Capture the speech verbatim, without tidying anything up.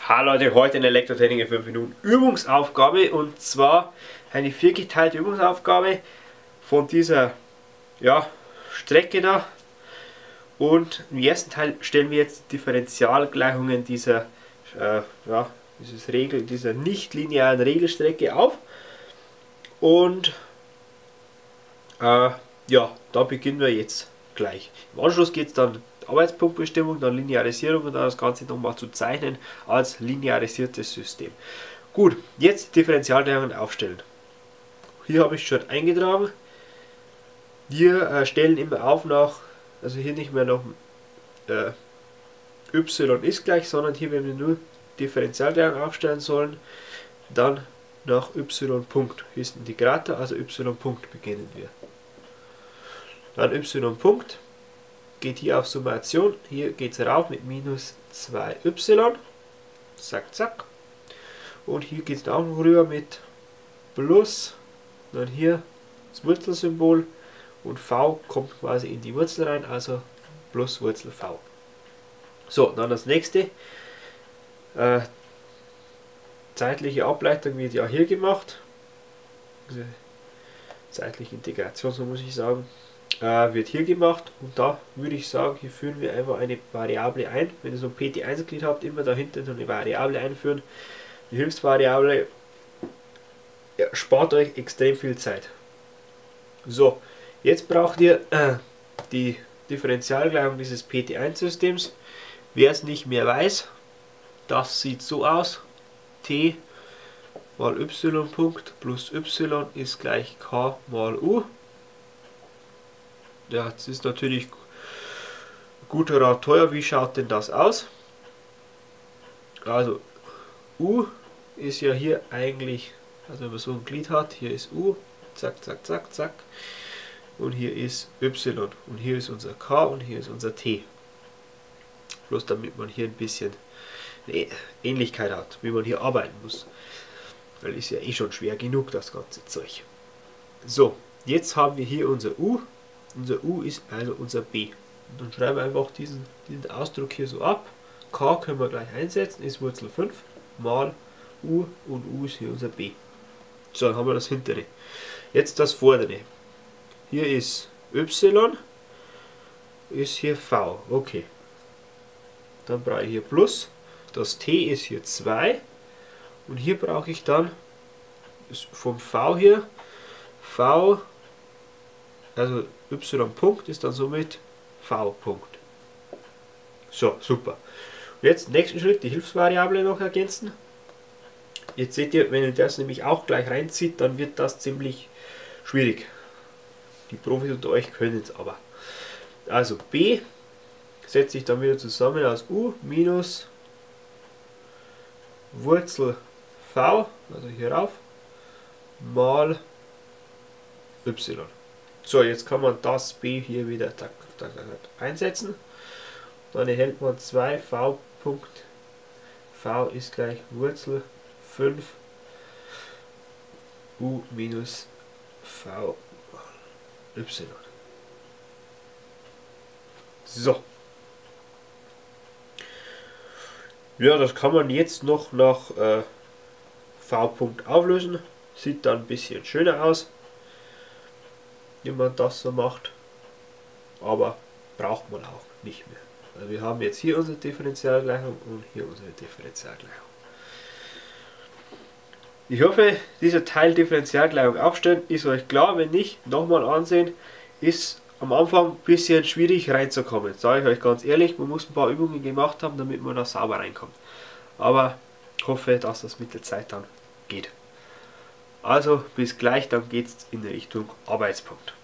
Hallo Leute, heute in Elektrotechnik in fünf Minuten Übungsaufgabe, und zwar eine viergeteilte Übungsaufgabe von dieser ja, Strecke da, und im ersten Teil stellen wir jetzt Differentialgleichungen dieser, äh, ja, dieses Regel, dieser nicht linearen Regelstrecke auf, und äh, ja, da beginnen wir jetzt gleich. Im Anschluss geht es dann Arbeitspunktbestimmung, dann Linearisierung und dann das Ganze nochmal zu zeichnen als linearisiertes System. Gut, jetzt Differentialgleichungen aufstellen. Hier habe ich schon eingetragen. Wir äh, stellen immer auf nach, also hier nicht mehr nach äh, y ist gleich, sondern hier, wenn wir nur Differentialgleichungen aufstellen sollen, dann nach y Punkt. Hier ist ein Integrator, also y Punkt beginnen wir. Dann y Punkt. Geht hier auf Summation, hier geht es rauf mit minus zwei y, zack zack, und hier geht es auch noch rüber mit plus, dann hier das Wurzelsymbol, und v kommt quasi in die Wurzel rein, also plus Wurzel v. So, dann das nächste, äh, zeitliche Ableitung wird ja hier gemacht, also zeitliche Integration, so muss ich sagen. Äh, wird hier gemacht, und da würde ich sagen, hier führen wir einfach eine Variable ein. Wenn ihr so ein P T eins Glied habt, immer dahinter so eine Variable einführen. Die Hilfsvariable, ja, spart euch extrem viel Zeit. So, jetzt braucht ihr äh, die Differentialgleichung dieses P T eins Systems. Wer es nicht mehr weiß, das sieht so aus: t mal y Punkt plus y ist gleich k mal u. Ja, das ist natürlich guter Rat teuer. Wie schaut denn das aus? Also u ist ja hier eigentlich, also wenn man so ein Glied hat, hier ist u, zack, zack, zack, zack, und hier ist y, und hier ist unser k und hier ist unser t. Bloß damit man hier ein bisschen eine Ähnlichkeit hat, wie man hier arbeiten muss. Weil ist ja eh schon schwer genug, das ganze Zeug. So, jetzt haben wir hier unser u. Unser u ist also unser b. Und dann schreiben wir einfach diesen, diesen Ausdruck hier so ab. K können wir gleich einsetzen, ist Wurzel fünf mal u, und u ist hier unser b. So, dann haben wir das hintere. Jetzt das vordere. Hier ist y, ist hier v. Okay. Dann brauche ich hier plus. Das t ist hier zwei. Und hier brauche ich dann vom v hier v, also y Punkt ist dann somit v Punkt. So, super. Und jetzt nächsten Schritt, die Hilfsvariable noch ergänzen. Jetzt seht ihr, wenn ihr das nämlich auch gleich reinzieht, dann wird das ziemlich schwierig. Die Profis unter euch können es aber. Also b setze ich dann wieder zusammen aus u minus Wurzel v, also hier rauf, mal y. So, jetzt kann man das b hier wieder tak, tak, tak, einsetzen. Dann erhält man zwei v Punkt, v ist gleich Wurzel fünf u minus v y. So. Ja, das kann man jetzt noch nach äh, v Punkt auflösen. Sieht dann ein bisschen schöner aus, wie man das so macht, aber braucht man auch nicht mehr. Also wir haben jetzt hier unsere Differentialgleichung und hier unsere Differentialgleichung. Ich hoffe, dieser Teil Differentialgleichung aufstellen ist euch klar. Wenn nicht, nochmal ansehen. Ist am Anfang ein bisschen schwierig reinzukommen, sage ich euch ganz ehrlich. Man muss ein paar Übungen gemacht haben, damit man da sauber reinkommt. Aber ich hoffe, dass das mit der Zeit dann geht. Also bis gleich, dann geht es in Richtung Arbeitspunkt.